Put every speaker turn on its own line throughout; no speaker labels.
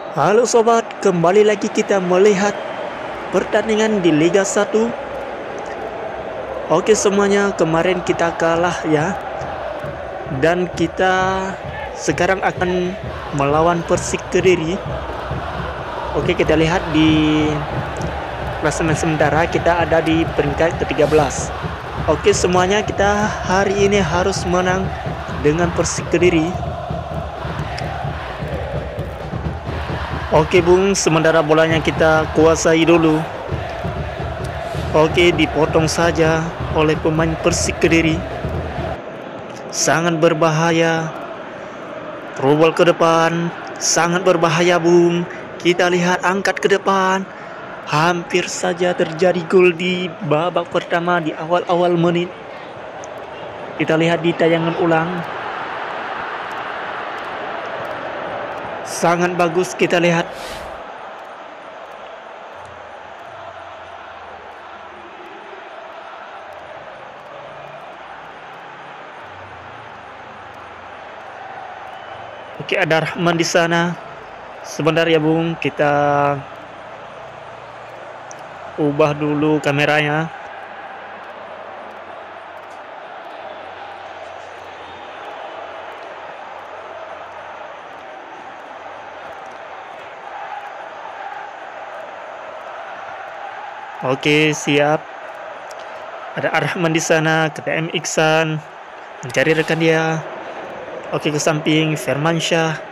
Halo sobat, kembali lagi kita melihat pertandingan di Liga 1. Oke semuanya, kemarin kita kalah ya. Dan kita sekarang akan melawan Persik Kediri. Oke, kita lihat di klasemen sementara kita ada di peringkat ke-13. Oke semuanya, kita hari ini harus menang dengan Persik Kediri. Oke Bung, sementara bolanya kita kuasai dulu. Oke, dipotong saja oleh pemain Persik Kediri. Sangat berbahaya. Robol ke depan, sangat berbahaya Bung. Kita lihat, angkat ke depan. Hampir saja terjadi gol di babak pertama di awal-awal menit. Kita lihat di tayangan ulang. Sangat bagus, kita lihat. Oke, ada Rahman di sana. Sebentar ya Bung, kita ubah dulu kameranya. Oke, siap. Ada Arhman di sana, KTM Iksan mencari rekan dia. Oke, ke samping Firmansyah.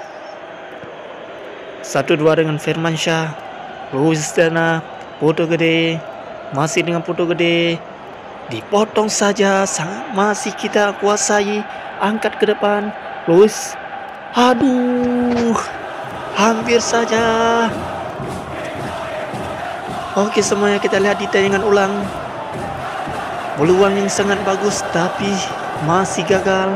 1-2 dengan Firmansyah. Luis sana, foto gede. Masih dengan foto gede. Dipotong saja, masih kita kuasai. Angkat ke depan. Luis. Aduh, hampir saja. Oke semuanya, kita lihat di tayangan ulang. Peluang yang sangat bagus tapi masih gagal.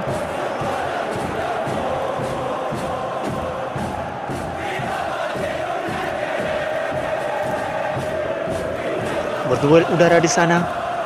Berduel udara di sana.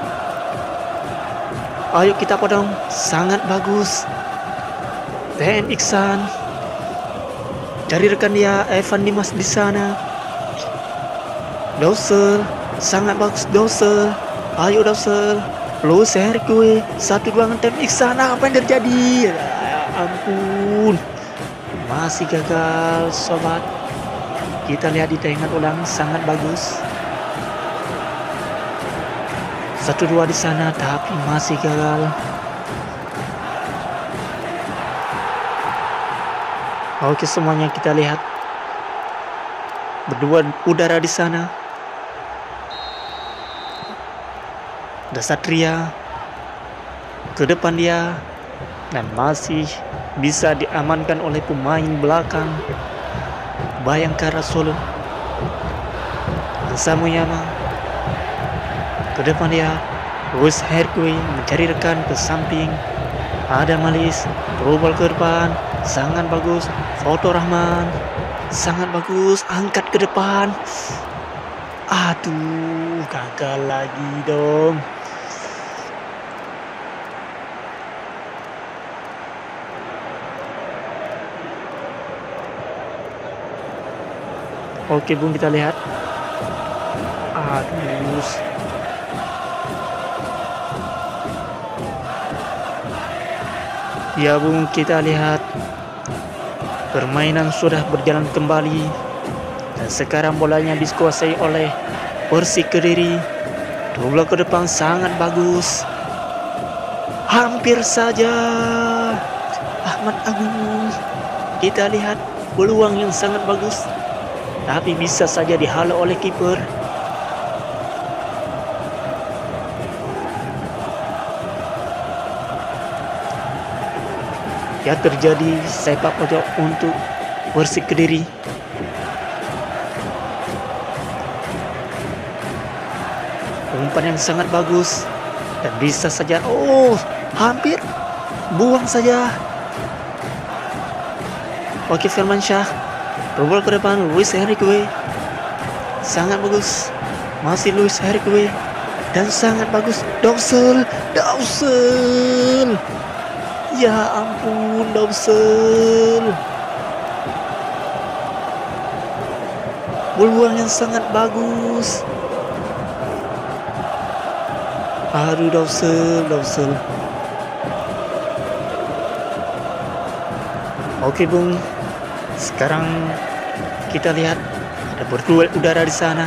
Ayo kita potong, sangat bagus. TN Iksan. Cari rekan dia, Evan Dimas di sana. Dawsel, sangat bagus Dawsel. Ayo Dawsel. Luis Herkue, 1-2 dengan TN Iksan. Apa yang terjadi? Ya ampun, masih gagal sobat. Kita lihat di tayangan ulang, sangat bagus. 1-2 di sana tapi masih gagal. Oke semuanya, kita lihat berdua udara di sana. Ada Satria ke depan dia dan masih bisa diamankan oleh pemain belakang Bayangkara Solo. Samuyama ke depan dia. Luis Herkui mencari rekan ke samping. Ada Malis, berubah ke depan, sangat bagus. Foto Rahman, sangat bagus. Angkat ke depan. Aduh, gagal lagi dong. Oke Bung, kita lihat. Aduh, ya Bung, kita lihat permainan sudah berjalan kembali dan sekarang bolanya dikuasai oleh Persik Kediri. Bola ke depan sangat bagus. Hampir saja Ahmad Agung. Kita lihat peluang yang sangat bagus tapi bisa saja dihalau oleh kiper. Ya, terjadi sepak pojok untuk Persik Kediri. Umpan yang sangat bagus dan bisa saja, hampir buang saja. Oke, Firmansyah robol ke depan. Luis Herkue, sangat bagus. Masih Luis Herkue dan sangat bagus. Dawsel. Ya ampun, Dawsel. Peluang yang sangat bagus. Aduh, Dawsel. Oke Bung, sekarang kita lihat ada berduel udara di sana.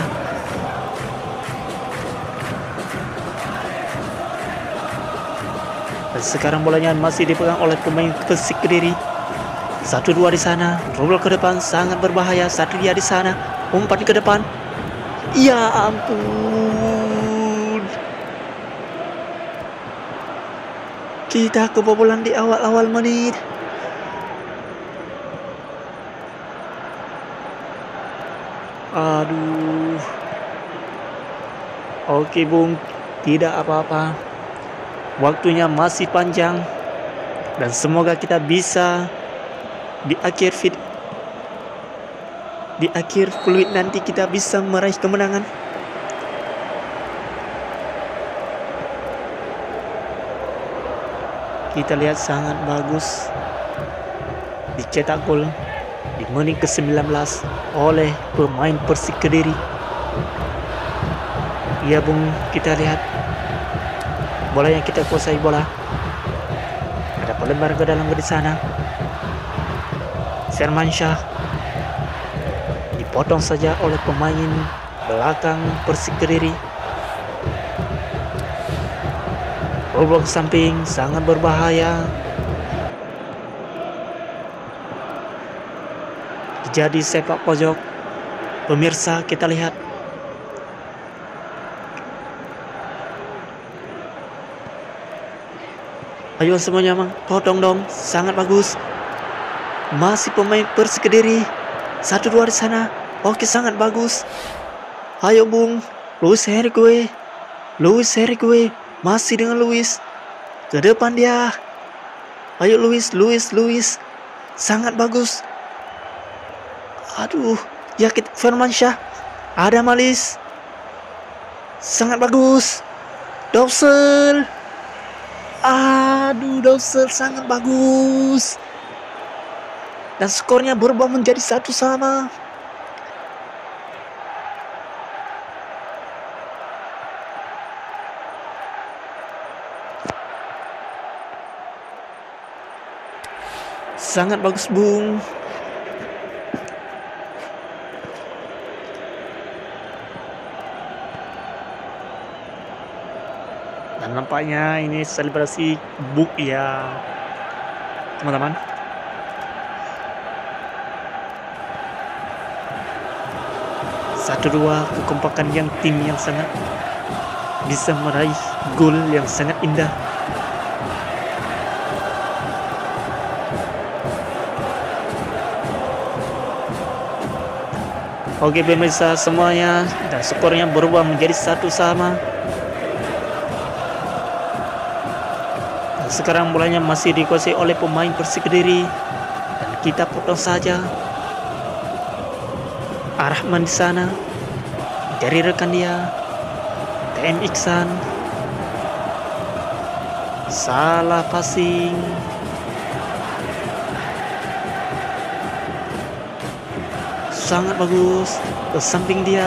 Dan sekarang bolanya masih dipegang oleh pemain Persik Kediri. 1-2 di sana, dribble ke depan sangat berbahaya. Satria di sana, umpan ke depan. Ya ampun. Kita kebobolan di awal-awal menit. Aduh. Oke Bung, tidak apa-apa. Waktunya masih panjang. Dan semoga kita bisa di akhir peluit nanti kita bisa meraih kemenangan. Kita lihat sangat bagus dicetak gol di menit ke-19 oleh pemain Persik Kediri. Ya Bung, kita lihat bola yang kita kuasai bola. Ada pelebar ke dalam di sana. Firmansyah dipotong saja oleh pemain belakang Persik Kediri. Bola ke samping sangat berbahaya. Jadi sepak pojok. Pemirsa, kita lihat. Ayo semuanya Mang, potong dong. Sangat bagus. Masih pemain Persik Kediri. 1-2 di sana. Oke, sangat bagus. Ayo Bung, Luis Henrique. Masih dengan Luis. Ke depan dia. Ayo Luis. Sangat bagus. Aduh, yakin Firmansyah. Ada Malis. Sangat bagus. Dawsel. Aduh, Dawsel sangat bagus. Dan skornya berubah menjadi 1-1. Sangat bagus Bung. Dan nampaknya ini selebrasi buk ya teman-teman. Satu dua, kekompakan yang tim yang sangat bisa meraih gol yang sangat indah. Oke pemirsa semuanya, dan skornya berubah menjadi 1-1. Dan sekarang bolanya masih dikuasai oleh pemain Persik Kediri. Dan kita potong saja. Arahman di sana, dari rekan dia, TM Iksan. Salah passing. Sangat bagus ke samping dia.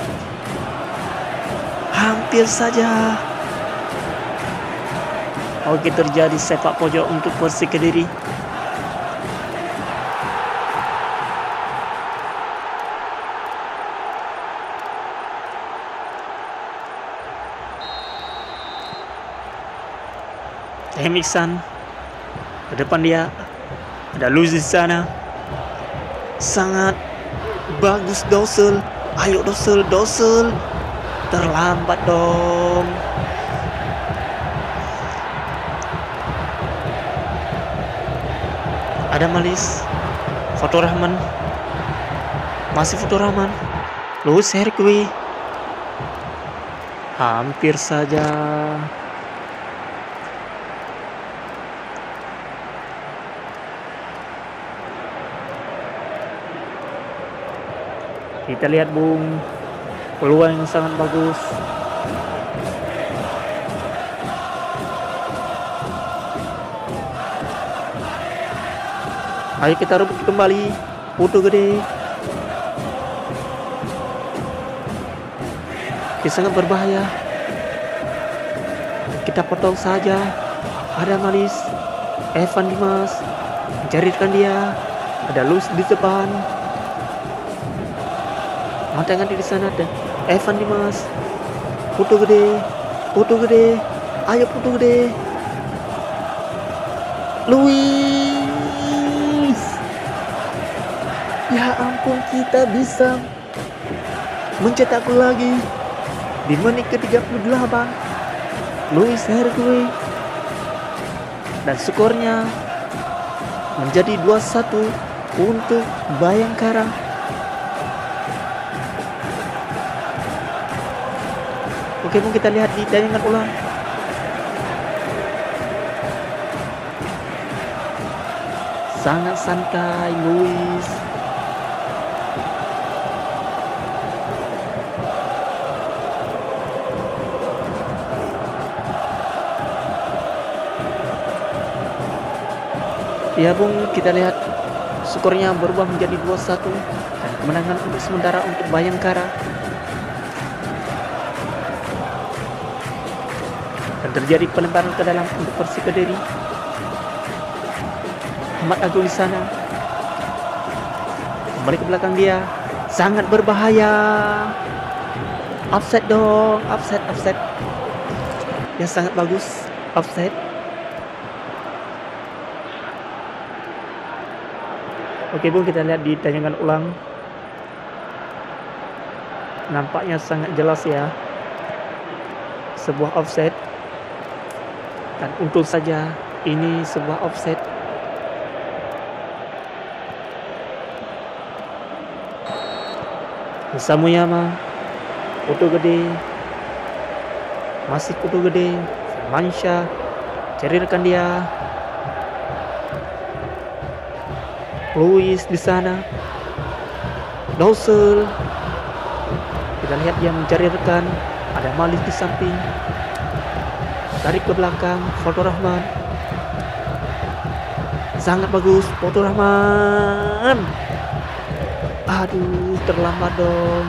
Hampir saja. Oke, terjadi sepak pojok untuk Persik Kediri. Hemiksan ke depan dia. Ada Luis di sana. Sangat bagus Dawsel. Ayo Dawsel. Terlambat dong. Ada Malis. Faturrahman. Masih Faturrahman. Luis Henrique. Hampir saja. Kita lihat Bung, peluang yang sangat bagus. Ayo kita rebut kembali. Putu gede. Oke, sangat berbahaya. Kita potong saja. Ada Malis, Evan Dimas, mencarikan dia. Ada Luis di depan. Matangkan di sana dan Evan Dimas. Putu gede. Ayo putu gede. Luis. Ya ampun, kita bisa mencetak gol lagi di menit ke-38. Luis Hergue, dan skornya menjadi 2-1 untuk Bayangkara. Oke, mungkin kita lihat di tayangan ulang. Sangat santai Luis. Ya Bung, kita lihat skornya berubah menjadi 2-1 dan kemenangan untuk sementara untuk Bayangkara. Dan terjadi pelemparan ke dalam untuk Persik Kediri. Ahmad Agung di sana. Kembali ke belakang dia. Sangat berbahaya. Offset dong, offset. Ya sangat bagus, offset. Oke Bung, kita lihat di tayangan ulang. Nampaknya sangat jelas ya, sebuah offset. Dan untung saja ini sebuah offset. Samuyama, Putu gede, masih Putu gede. Mansyah, cari rekan dia. Luis di sana. Dosel. Kita lihat dia mencari rekan. Ada Malis di samping. Tarik ke belakang. Fatur Rahman. Sangat bagus Fatur Rahman. Aduh, terlambat dong.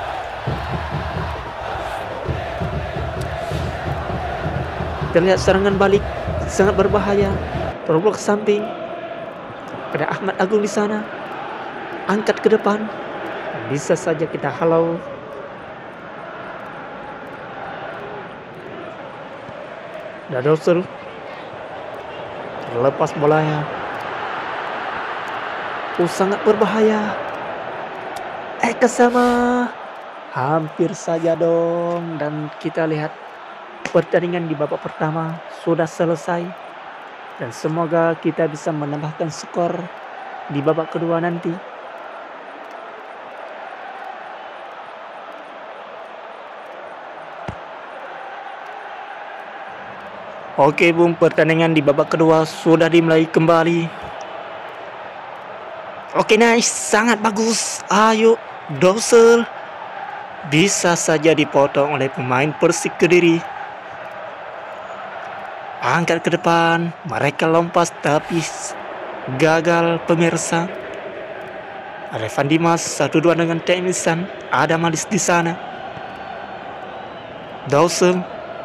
Kita lihat serangan balik sangat berbahaya. Teroboh ke samping. Ada Ahmad Agung di sana. Angkat ke depan. Bisa saja kita halau. Dadosel. Terlepas bolanya. Sangat berbahaya. Kesama. Hampir saja dong. Dan kita lihat pertandingan di babak pertama sudah selesai. Dan semoga kita bisa menambahkan skor di babak kedua nanti. Oke Bung, pertandingan di babak kedua sudah dimulai kembali. Oke, nice, sangat bagus. Ayo, Dosel. Bisa saja dipotong oleh pemain Persik Kediri. Angkat ke depan, mereka lompat tapi gagal pemirsa. Ada Evan Dimas 1-2 dengan Temisan. Ada Malis di sana. Dawson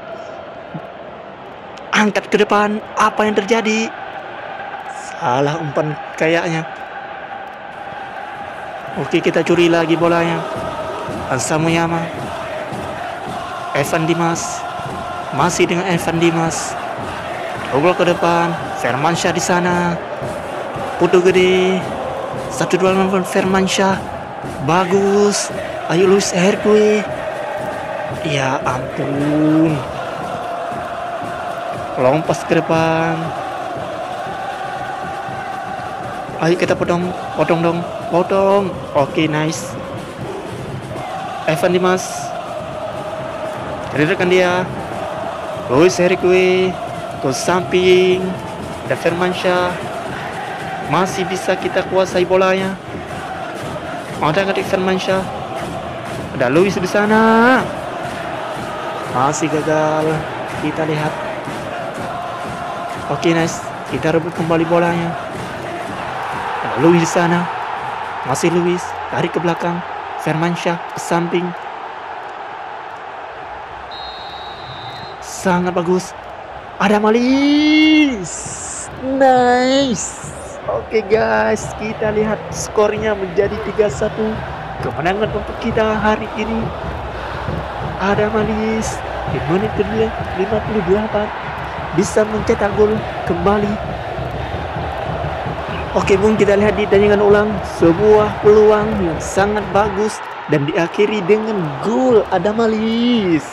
angkat ke depan. Apa yang terjadi? Salah umpan kayaknya. Oke, kita curi lagi bolanya. Samuyama. Evan Dimas. Masih dengan Evan Dimas. Gol ke depan, Firmansyah di sana. Putu gede. 1-2 lawan Firmansyah. Bagus. Ayo Luis Hergue. Ya ampun. Lompas ke depan. Ayo kita potong dong. Potong. Oke, nice. Evan Dimas. Rekan dia. Luis Hergue. Ke samping, ada Firmansyah. Masih bisa kita kuasai bolanya. Ada nggak Firmansyah? Ada Luis di sana. Masih gagal. Kita lihat. Oke, nice. Kita rebut kembali bolanya. Ada Luis di sana. Masih Luis. Tarik ke belakang. Firmansyah ke samping. sangat bagus. Ada Malis. Nice. Oke guys, kita lihat skornya menjadi 3-1. Kemenangan untuk kita hari ini. Ada Malis di menit ke-58 bisa mencetak gol kembali. Oke Bung, kita lihat di tayangan ulang sebuah peluang yang sangat bagus dan diakhiri dengan gol Ada Malis.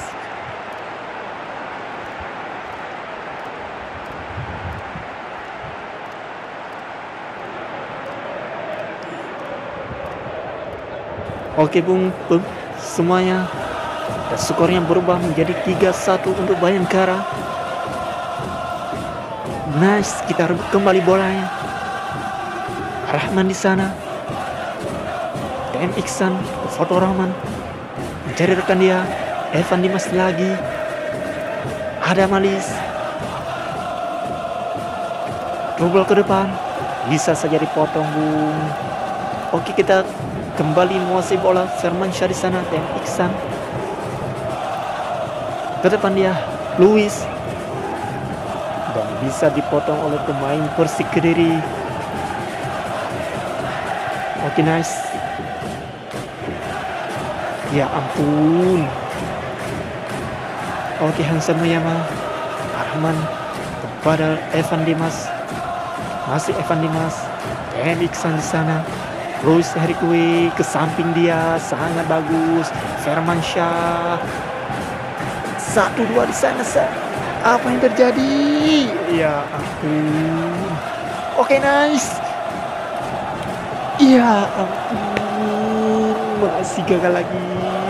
Oke Bung, semuanya dan skornya berubah menjadi 3-1 untuk Bayangkara. Nice, kita rebut kembali bolanya. Rahman di sana. DM Iksan, foto Rahman. Mencari rekan dia. Evan Dimas lagi. Ada Malis. Dribble ke depan. Bisa saja dipotong Bung. Oke, kita kembali menguasai bola. Firmansyah di sana. DM Iksan. Ke depan dia. Luis. Dan bisa dipotong oleh pemain Persik Kediri. Oke, nice. Ya ampun. Oke, Hansa Muyama. Arman kepada Evan Dimas. Masih Evan Dimas. Dan Iksan di sana. Luis Herikwi ke samping dia, sangat bagus. Firmansyah. 1-2 di sana. Apa yang terjadi? Ya ampun. Oke, nice. Ya ampun, masih gagal lagi.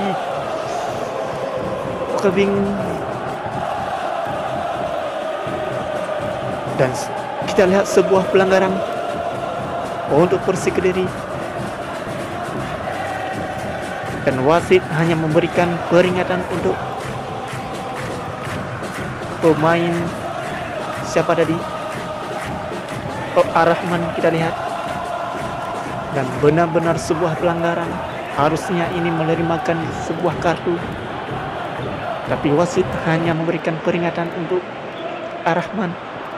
Oke bingung. Dan kita lihat sebuah pelanggaran untuk Persik Kediri. Dan wasit hanya memberikan peringatan untuk pemain siapa tadi? Oh, Ar-Rahman kita lihat. Dan benar-benar sebuah pelanggaran. Harusnya ini menerimakan sebuah kartu, tapi wasit hanya memberikan peringatan untuk Ar-Rahman.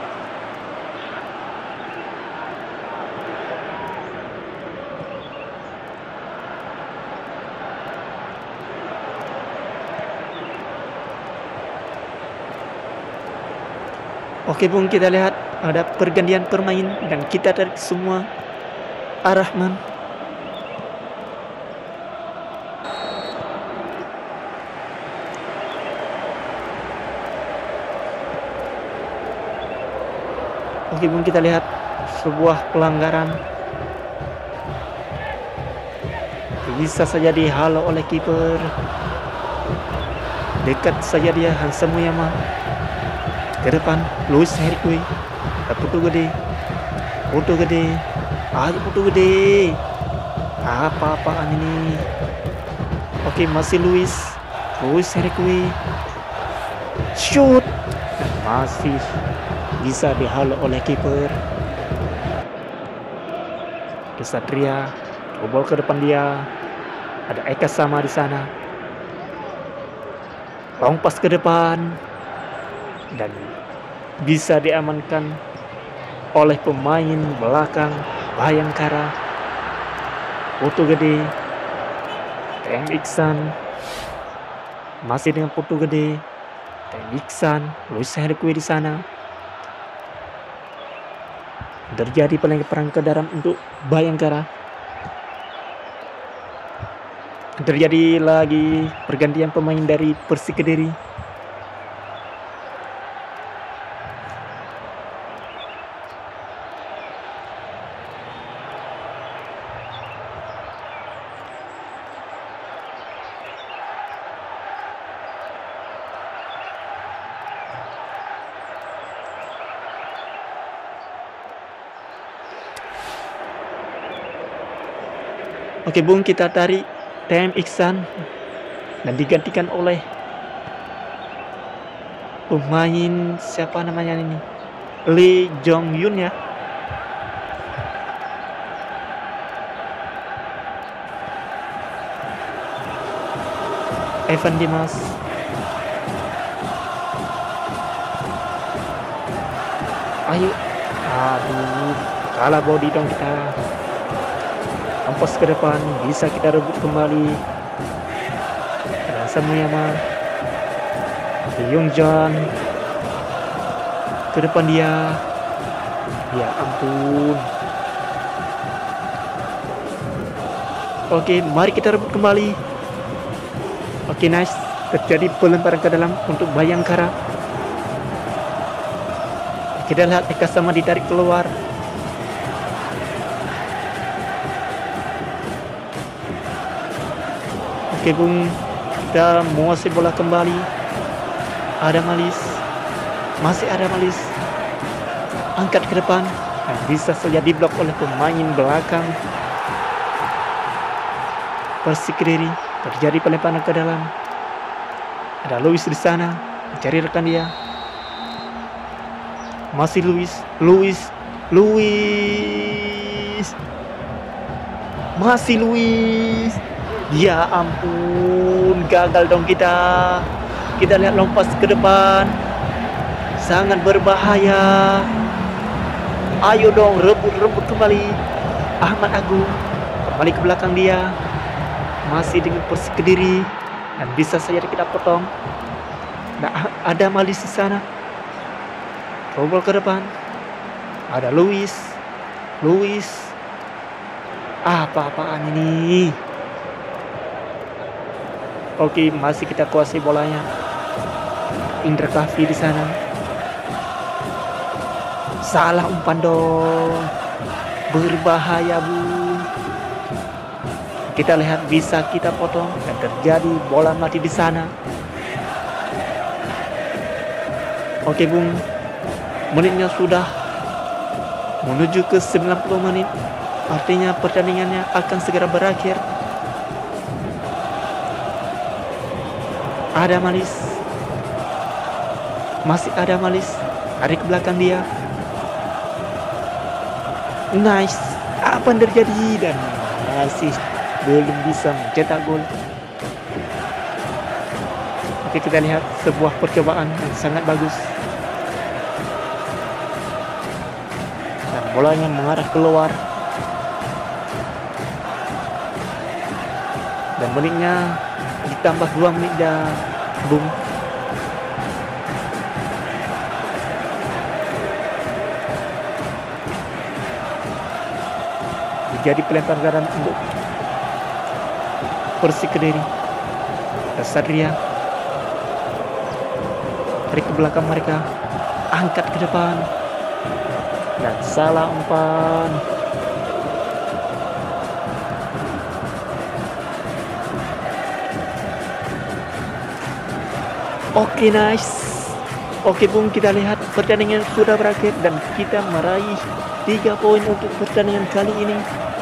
Oke Bung, kita lihat ada pergantian pemain dan kita tarik semua Ar-Rahman. Oke Bung, kita lihat sebuah pelanggaran. Bisa saja dihalau oleh kiper. Dekat saja dia, Hansa Muyama. Ke depan, Luis Herikwi. Putu gede. Putu gede. Ayo Putu gede. Apa-apaan ini? Oke, masih Luis Herikwi. Shoot. Masih bisa dihalau oleh kiper. Kesatria bobol ke depan dia. Ada Eka Sama di sana. Long pas ke depan dan bisa diamankan oleh pemain belakang Bayangkara. Putu gede. TM Iksan. Masih dengan Putu gede. TM Iksan. Luis Herikwi di sana. Terjadi perang ke dalam untuk Bayangkara. Terjadi lagi pergantian pemain dari Persik Kediri. Oke Bung, kita tarik TM Iksan dan digantikan oleh pemain siapa namanya ini, Lee Jong Yun ya. Evan Dimas. Ayo. Aduh, kalah body dong kita. Ampas ke depan, bisa kita rebut kembali. Rasa Muyama, Yongjan ke depan dia. Ya ampun. Oke, mari kita rebut kembali. Oke, nice. Terjadi pelemparan ke dalam untuk Bayangkara. Kita lihat Eka sama ditarik keluar. Oke Bung, kita menguasai bola kembali. Ada Malis, masih ada Malis. Angkat ke depan, dan bisa saja diblok oleh pemain belakang Persik Kediri. Terjadi pelemparan ke dalam. Ada Luis di sana, mencari rekan dia. Masih Luis. Masih Luis. Ya ampun, gagal dong kita. Kita lihat lompat ke depan. Sangat berbahaya. Ayo dong, rebut kembali. Ahmad Agung kembali ke belakang dia. Masih dengan Persik Kediri. Dan bisa saja kita potong. Nah, ada Malis di sana. Robol ke depan. Ada Luis. Apa-apaan ini? Oke, masih kita kuasai bolanya. Indra Kahfi di sana. Salah umpan dong. Berbahaya, Bu. Kita lihat bisa kita potong dan terjadi bola mati di sana. Oke, Bung. Menitnya sudah menuju ke 90 menit. Artinya pertandingannya akan segera berakhir. Ada Malis. Masih ada Malis. Tarik ke belakang dia. Nice. Apa yang terjadi? Dan masih belum bisa mencetak gol. Oke, kita lihat sebuah percobaan yang sangat bagus. Dan bolanya mengarah keluar. Dan menitnya ditambah 2 menit dah, Bung. Jadi pelempar garam untuk Persik Kediri. Satria tarik ke belakang mereka, angkat ke depan, dan salah umpan. Oke, nice. Oke, Bung, kita lihat pertandingan sudah berakhir dan kita meraih 3 poin untuk pertandingan kali ini.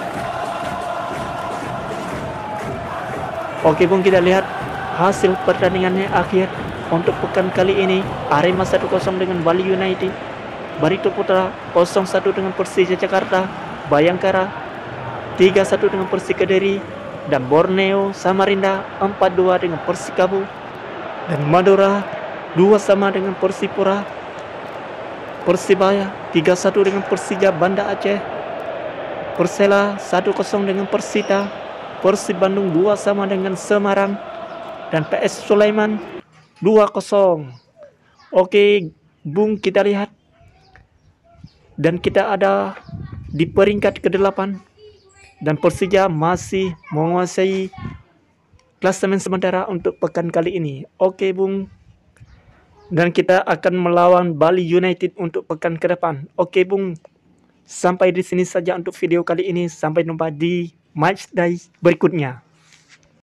Oke, Bung, kita lihat hasil pertandingannya akhir untuk pekan kali ini. Arema 1-0 dengan Bali United, Barito Putra 0-1 dengan Persija Jakarta, Bayangkara 3-1 dengan Persik Kediri, dan Borneo Samarinda 4-2 dengan Persikabo, dan Madura 2-2 dengan Persipura. Persibaya 3-1 dengan Persija Banda Aceh, Persela 1-0 dengan Persita, Persib Bandung 2-2 dengan Semarang, dan PS Sulaiman 2-0. Oke, Bung, kita lihat. Dan kita ada di peringkat ke-8. Dan Persija masih menguasai klasemen sementara untuk pekan kali ini. Oke, Bung. Dan kita akan melawan Bali United untuk pekan ke depan. Oke, Bung. Sampai di sini saja untuk video kali ini. Sampai jumpa di matchday berikutnya.